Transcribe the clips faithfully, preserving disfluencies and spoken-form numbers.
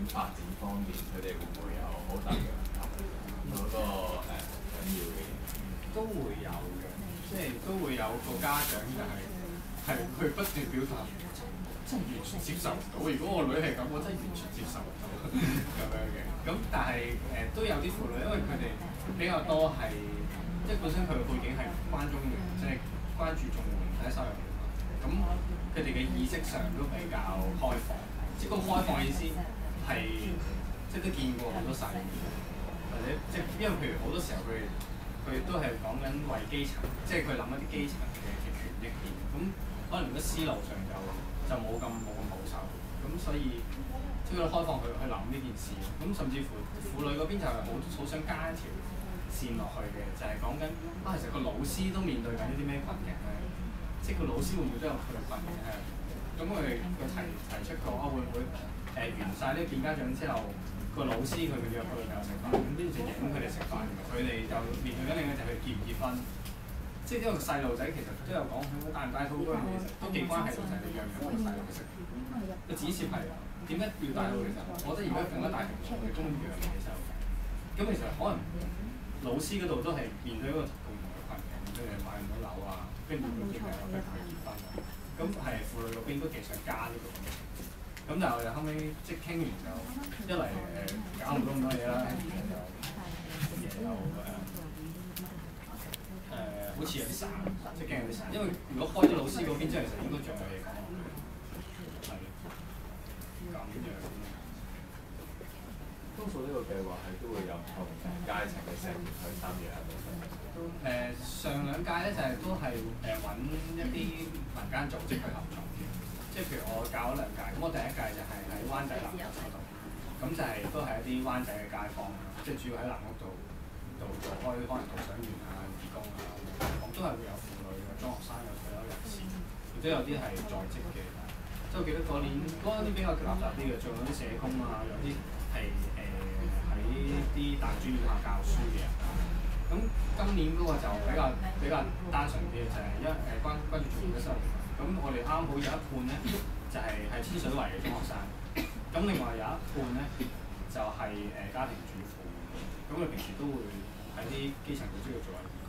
發展方面，佢哋會唔會有好大嘅嗰、那個誒緊要嘅嘢？ 都會有嘅，即係都會有個家長就係係佢不斷表達，真係完全接受唔到。如果我女係咁，我真係完全接受唔到咁樣嘅。咁但係誒、呃、都有啲婦女，因為佢哋比較多係即係本身佢嘅背景係關中嘅，即係關注綜援睇收入嘅嘛。咁佢哋嘅意識上都比較開放，即係個開放嘅意思係即係都見過好多世面，或者即係因為譬如好多時候佢哋。佢都係講緊為基層，即係佢諗一啲基層嘅嘅權益嘅，咁可能個思路上就就冇咁冇咁保守，咁所以即係佢開放去去諗呢件事，咁甚至乎婦女嗰邊就係好好想加一條線落去嘅，就係講緊啊，其實個老師都面對緊一啲咩困境咧，即係個老師會唔會都有佢嘅困境咧？咁佢佢提提出過啊，會唔會誒、呃、完晒呢個見家長之後？個老師佢會約佢哋食飯，咁跟住就影佢哋食飯，佢哋就面對緊另一個就係結唔結婚，即係因為細路仔其實都有講，佢帶唔帶套嗰樣嘢其實都幾關係到就係你養唔養個細路食。個指涉係點解要帶到其實？我覺得而家更加大程度係中意養嘅細路仔。咁其實可能老師嗰度都係面對一個共同嘅困境，即係買唔到樓啊，跟住佢結婚又逼佢結婚，咁係婦女嗰邊都幾想加呢個。咁但係我哋後尾即係傾完就一嚟誒、呃、搞唔到咁多嘢啦，跟住又嘢又誒誒好似有啲散，即係驚有啲散。因為如果開咗老師嗰邊，即係其實應該仲有嘢講，係咁樣。 多數呢個計劃係都會有唔同階層嘅成員去參與啊。 誒、呃、上兩屆咧就係、是、都係誒揾一啲民間組織去合作。即係譬如我教咗兩屆，咁我第一屆就係喺灣仔南屋嗰度，咁就係都係一啲灣仔嘅街坊，即係主要喺南屋度度做開可能導賞員啊、義工啊，咁都係會有婦女、有中學生、有退休人士，亦都有啲係在職嘅。即係我記得嗰年嗰啲比較垃圾啲嘅，做嗰啲社工啊，有啲係誒喺啲大專院校教書嘅人。咁今年嗰個就比較比較單純啲嘅，就係因為誒關關注做嘅收入。咁我哋啱好有一半咧，就係、是、係天水圍嘅中學生。咁另外有一半咧，就係、是、誒、呃、家庭主婦。咁佢平時都會喺啲基層組織度做下義工。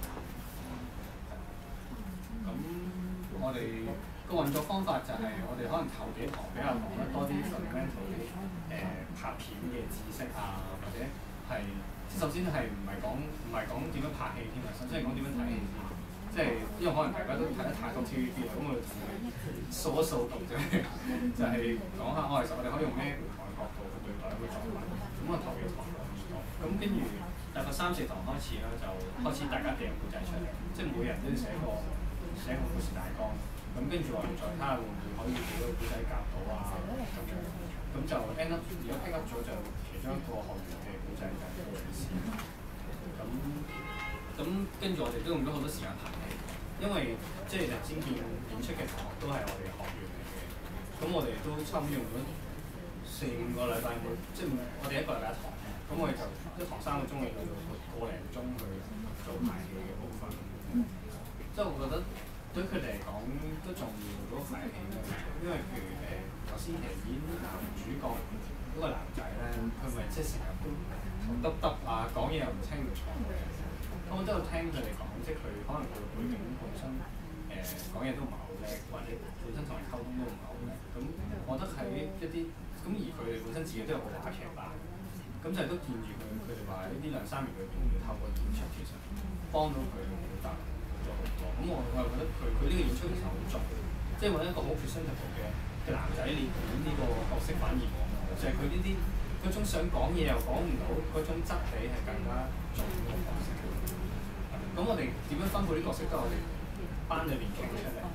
咁我哋個運作方法就係我哋可能頭幾堂比較講得多啲 fundamental 啲誒拍片嘅知識啊，或者係首先係唔係講唔係講點樣拍戲添啊，首先係講點樣睇戲先。即係因為可能大家都睇得太多 T V B 啦，咁我哋同佢掃一掃讀啫，就係講下我其實我哋可以用咩唔同嘅角度去對待一個作品。咁我頭幾堂講唔多，咁跟住大概三四堂開始啦，就開始大家掟故仔出嚟，即係每人都要寫個寫個故事大綱。咁跟住我哋再睇下會唔會可以幾個故仔夾到啊咁樣。咁就 end up 如果 pick up 咗就其中一個學員嘅故仔就係個意思。咁咁跟住我哋都用咗好多時間排戲，因為即係頭先見演出嘅同學都係我哋嘅學員嚟嘅，咁我哋都差唔多用咗四五個禮拜，即係我哋一個禮拜一堂，咁我哋就一堂三個鐘，嚟到個零鐘去做排戲嘅部分。即係我覺得對佢哋嚟講都重要嗰個排戲嘅，因為譬如誒頭先其實演男主角嗰個男仔咧，佢咪即係成日都頭耷耷啊，講嘢又唔清唔楚嘅。我都有聽佢哋講，即係佢可能佢嘅背景本身誒講嘢都唔係好叻，或者本身同人溝通都唔係好叻。咁我覺得喺一啲咁而佢哋本身自己都有個話劇班，咁就係都見住佢佢哋話喺呢兩三年裏邊要透過演出其實幫到佢表達咗好多。咁我我又覺得佢佢呢個演出其實好重，即係揾一個好 presentable 嘅嘅男仔嚟演呢個角色，反而冇就係佢呢啲嗰種想講嘢又講唔到嗰種質地係更加重嘅角色。咁我哋點樣分配啲角色都係我哋班裏邊傾出嚟。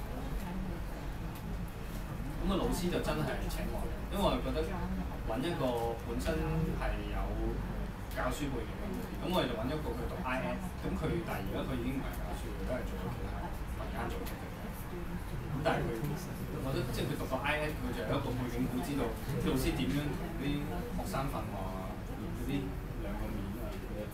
咁個老師就真係請我，因為我係覺得揾一個本身係有教書背景嘅，咁我哋就揾一個佢讀 I S， 咁佢但係而家佢已經唔係教書，佢都係做咗其他民間組織嘅。咁但係佢，我覺得即係佢讀過 I S， 佢就有一個背景，會知道啲老師點樣同啲學生訓話，連嗰啲兩個面啊嗰啲。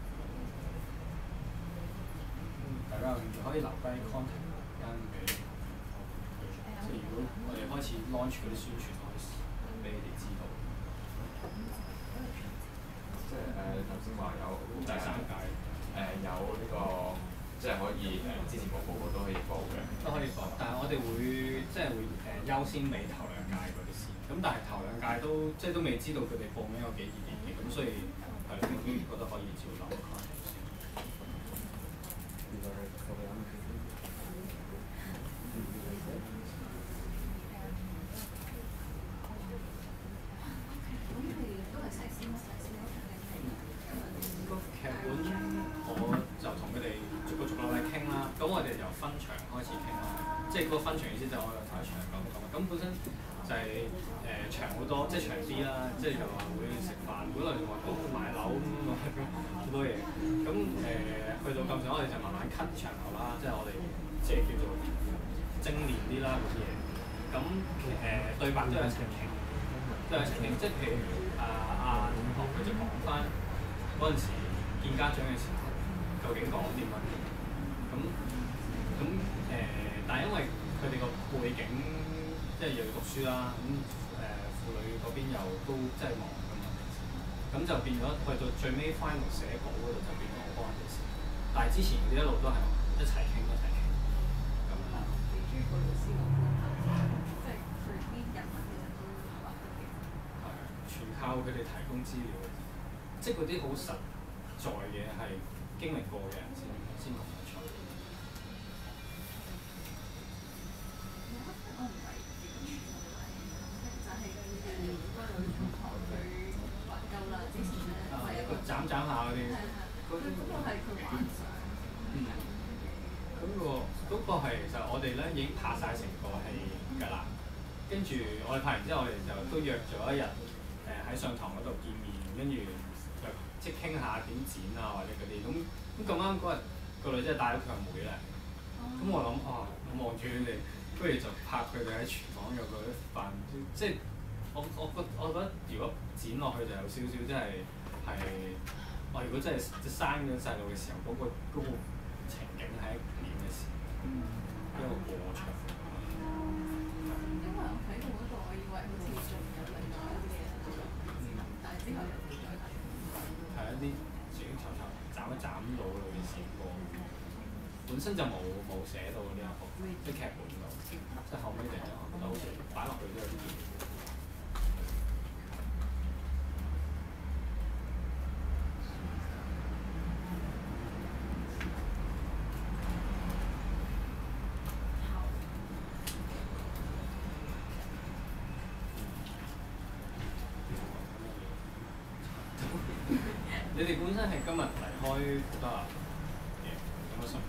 大家可以留低 contact 間俾我哋開始 launch 嗰啲宣傳，可以俾你哋知道。 即係誒頭先話有第三屆誒有呢個即係可以誒之前報報告都可以報嘅。 都可以報，但係我哋會即係會誒優先俾頭兩屆嗰啲先。咁但係頭兩屆都即係都未知道佢哋報名有幾熱烈嘅，咁所以係我都覺得可以照諗先。個劇本我就同佢哋逐個逐個嚟傾啦。咁我哋由分場開始傾啦，即係嗰個分場意思就係我哋睇場咁講。咁本身就係、是、誒、呃、長好多，即係長啲啦，即係就話會食飯，本來就話講買樓咁好多嘢。咁誒、呃、去到咁上，我哋就慢慢 cut 啲場口啦，即係我哋即係叫做精練啲啦嗰啲嘢。咁誒、呃、對白都有一齊傾，都有一齊傾，即係譬如啊啊同學佢就講翻嗰陣時見家長嘅時候，究竟講啲乜嘢？咁咁誒，但係因為佢哋個背景即係又要讀書啦，咁誒、呃、婦女嗰邊又都即係忙㗎嘛，咁就變咗去到最尾 final 寫稿嗰度就變咗我幫人哋寫，但係之前嗰啲一路都係一齊傾一齊傾咁樣。係全靠佢哋提供資料，即係嗰啲好實在嘅係經歷過嘅人先先講得出。斬斬下嗰啲，嗰啲都係佢玩曬。嗯，咁、嗰個嗰、嗰個係其實我哋咧已經拍晒成個戲㗎啦，跟住我哋拍完之後，我哋就都約咗一日誒喺、呃、上堂嗰度見面，跟住就即係傾下點剪啊或者嗰啲咁。咁咁啱嗰日個女仔帶咗佢阿妹嚟，咁、嗯、我諗啊，我望住佢哋，不如就拍佢哋喺廚房有個飯，即係我我覺我覺得如果剪落去就有少少即係。係，我如果真係即生咗細路嘅時候，嗰、嗰個嗰、嗰個情景係一年嘅事，嗯、一個過場。因為我睇到嗰度，我以為好似仲有另外一啲嘢做，但係之後又唔再睇。係一啲剪剪裁裁，斬一斬到嘅線過，本身就冇冇寫到呢一個，即劇本度，即後尾就覺得好似擺落去都有啲變。你哋本身係今日離開得啊？嘅有乜心？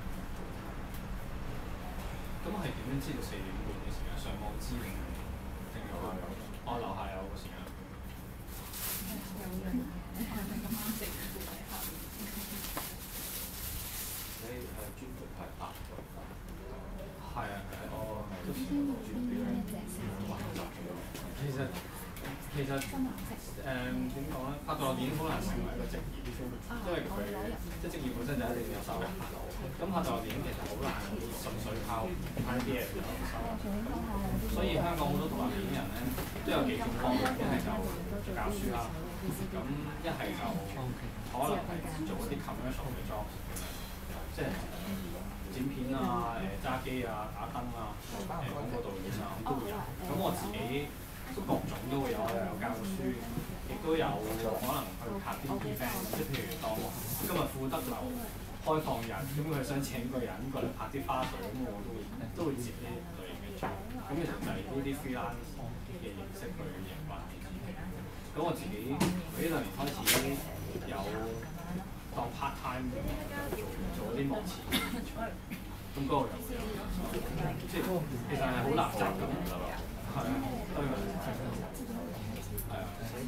咁係點樣知道四點半嘅時間？上網知定定有啊？我樓下有個時間。有人係咪咁啱四點半喺下面？你係專門係拍咗？係啊係啊，我係都專門揾集嘅。其實其實誒點講咧？拍導演好難成為一個職業，因為佢即係職業本身就一定要有收入。咁拍導演其實好難純粹靠拍啲嘢就有收入。咁所以香港好多導演人咧都有幾種方法，一係就教書啦，咁一係就可能係做一啲 commercial 嘅 job，即係剪片啊、誒揸機啊、打燈啊、誒廣告導演啊咁都會有。咁我自己。都各種都會有，又有教書，亦都有可能去拍啲 event，即係譬如當今日富德樓開放日，咁佢想請個人過嚟拍啲花絮，咁我都會都會接呢類型嘅 job。咁其實就係呢啲 freelance 嘅形式去營運自己。咁我自己呢兩年開始有當 part time 咁做做啲幕前演出，咁嗰個又會有，即係其實係好垃圾咁㗎啦。係啊，對啊，係啊，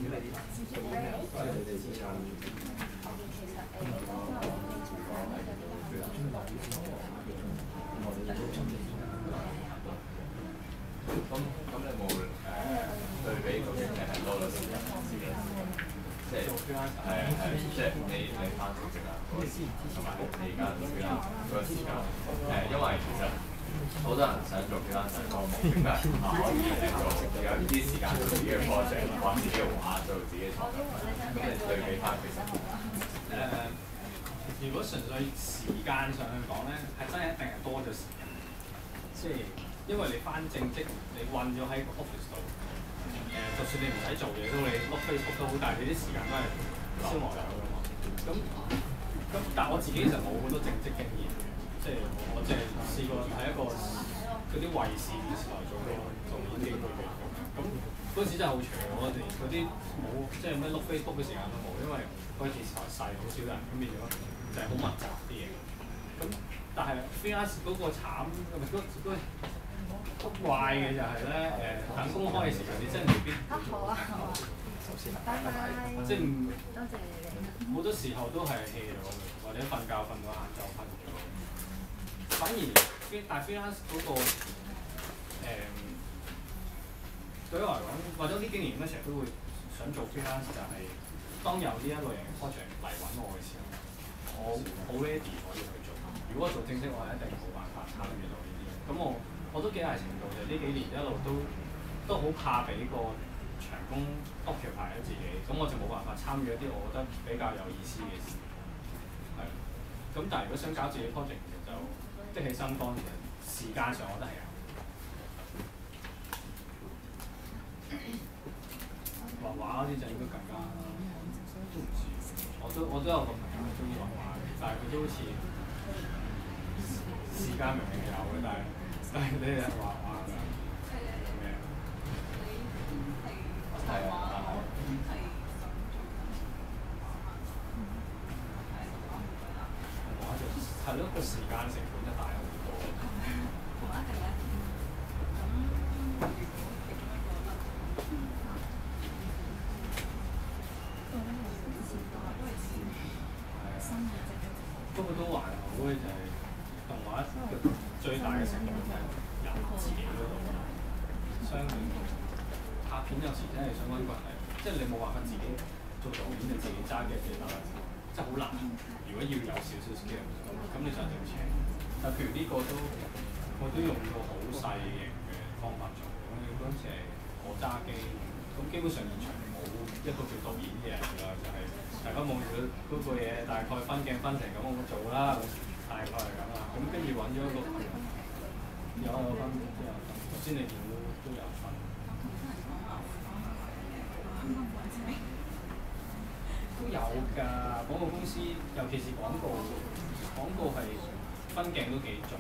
咁咁你冇誒對比究竟係係多咗時間自己，即係係係即係你你翻正職啊嗰個時，同埋你而家做啦嗰個時間誒，因為其實。 好多人想做 freelancer 個目標係啊，可以誒做有啲時間做自己嘅 project，畫自己嘅畫，做自己嘅創作。咁你對比翻其實誒， 如果純粹時間上去講咧，係真係一定係多咗時間。即係因為你翻正職，你韞咗喺個 office 度，誒、就算你唔使做嘢都你碌 Facebook 都好，但係你啲時間都係消磨咗㗎嘛。咁咁，但係我自己其實冇好多正職經驗嘅，即係我淨係試過喺一個嗰啲衛視電視台做過做演技配嘅。咁嗰陣時真係好長，我哋嗰啲冇即係咩碌 Facebook 嘅時間都冇，因為嗰個電視台細，好少人，咁變咗就係好密集啲嘢。咁但係 freelance 嗰個慘，唔係嗰嗰嗰怪嘅就係咧誒，等公開嘅時候你真係未必會做。 好啊好啊，拜拜。 即係唔多謝你。 好多時候都係 hea 咗嘅，或者瞓覺瞓到晏晝瞓咗。反而但係 freelance 嗰個誒，對於我嚟講，或者啲經驗咧，成日都會想做 freelance，就係當有呢一類型嘅 project 嚟揾我嘅時候，我好 ready 可以去做。如果我做正職，我係一定冇辦法參與到呢啲。咁我我都幾大程度就呢幾年一路都都好怕俾個長工 occupy 咗自己，咁我就冇辦法參與一啲我覺得比較有意思嘅事。係。咁但係如果想搞自己 project，其實就的起心肝，其實時間上我覺得係有。畫畫嗰啲就應該更加都唔知。我都我都有個朋友係中意畫畫嘅，但係佢都好似時間明明有嘅，但係但係你係畫畫㗎，咩啊？係啊，畫就係咯，個時間成本就大好多。不過都還好嘅，就係動畫最大嘅成本就係人自己嗰度。相對拍片有時真係想揾個人嚟，即係你冇辦法自己做導演就自己揸嘅幾得啦，真係好難。如果要有少少 skill 咁，咁你就一定要請。但譬如呢個都我都用到好細型嘅方法做。咁嗰陣時係我揸機，咁基本上現場冇一個叫導演嘅人㗎，就係、是。大家望住嗰個嘢，大概分鏡分成咁，我做啦，大概係咁啦。咁跟住揾咗一個朋友，有有分都有分，頭先你見到都有分。都有㗎，廣告公司尤其是廣告，廣告係分鏡都幾重。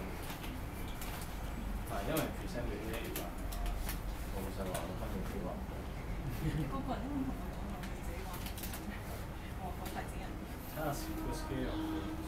係因為 present 俾啲嘢㗎。 我老實話，分鏡幾難。 個個人都唔同我講，我自己話。我我提醒人。 睇下個 scale。